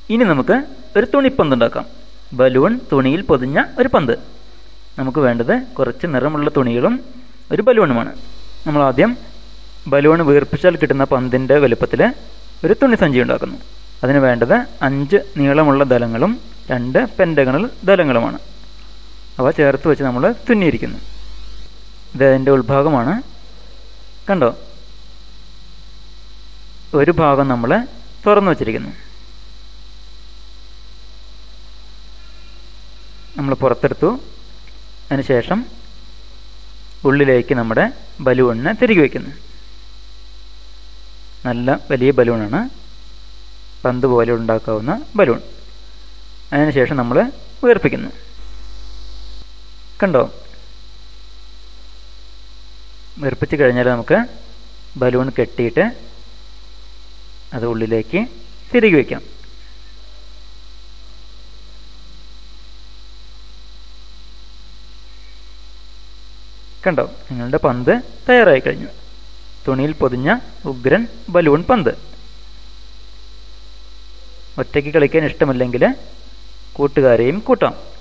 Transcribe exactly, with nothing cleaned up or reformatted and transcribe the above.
ഇനി നമുക്ക് ഒരു തുണിപ്പന്ത് ഉണ്ടാക്കാം. ബലൂൺ തുണിയിൽ പൊതിഞ്ഞ ഒരു പന്ത്. നമുക്ക് വേണ്ടത് കുറച്ച് നിറമുള്ള തുണികളും ഒരു ബലൂണുമാണ്. നമ്മൾ ആദ്യം ബലൂൺ വീർപ്പിച്ചാൽ കിട്ടുന്ന പന്തിൻ്റെ വലുപ്പത്തിൽ ഒരു തുണി സഞ്ചി ഉണ്ടാക്കുന്നു. അതിന് വേണ്ടത് അഞ്ച് നീളമുള്ള ദലങ്ങളും രണ്ട് പെൻറ്റഗണൽ ദലങ്ങളുമാണ്. അവ ചേർത്ത് വെച്ച് നമ്മൾ തുന്നിയിരിക്കുന്നു. ഇത് അതിൻ്റെ ഉൾഭാഗമാണ്. കണ്ടോ, ഒരു ഭാഗം നമ്മൾ തുറന്നു വച്ചിരിക്കുന്നു. നമ്മൾ പുറത്തെടുത്തു. അതിനുശേഷം ഉള്ളിലേക്ക് നമ്മുടെ ബലൂണിനെ തിരികെ വയ്ക്കുന്നു. നല്ല വലിയ ബലൂണാണ്, പന്ത് പോലെ ഉണ്ടാക്കാവുന്ന ബലൂൺ. അതിനുശേഷം നമ്മൾ വീർപ്പിക്കുന്നു. കണ്ടോ, വീർപ്പിച്ച് കഴിഞ്ഞാൽ നമുക്ക് ബലൂൺ കെട്ടിയിട്ട് അത് ഉള്ളിലേക്ക് തിരികെ വയ്ക്കാം. കണ്ടോ, നിങ്ങളുടെ പന്ത് തയ്യാറായി കഴിഞ്ഞു. തുണിയിൽ പൊതിഞ്ഞ ഉഗ്രൻ ബലൂൺ പന്ത്. ഒറ്റയ്ക്ക് കളിക്കാൻ ഇഷ്ടമില്ലെങ്കിൽ കൂട്ടുകാരെയും കൂട്ടാം.